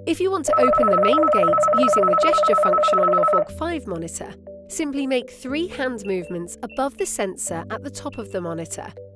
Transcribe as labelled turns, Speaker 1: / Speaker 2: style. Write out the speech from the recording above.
Speaker 1: If you want to open the main gate using the gesture function on your VOG 5 monitor, simply make 3 hand movements above the sensor at the top of the monitor.